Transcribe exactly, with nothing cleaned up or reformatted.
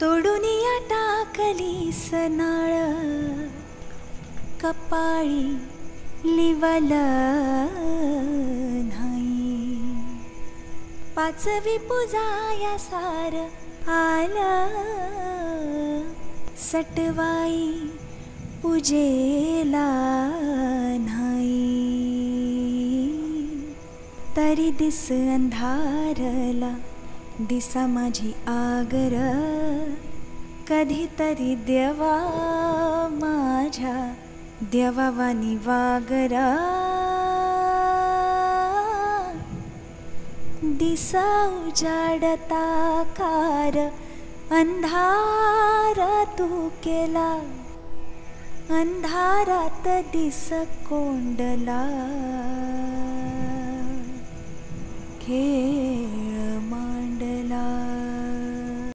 तोडुनिया टाकली सनाळ कपाळी लिवल नाही पाचवी पूजाया सार आलं सटवाई पूजेला नाही तरी दिस अंधारला दिसा माझी आगर कधीतरी देवा माझ्या देवावानी वागरा दिसा उजाडता कार अंधार तू केला अंधारात दिस कोंडला खेळ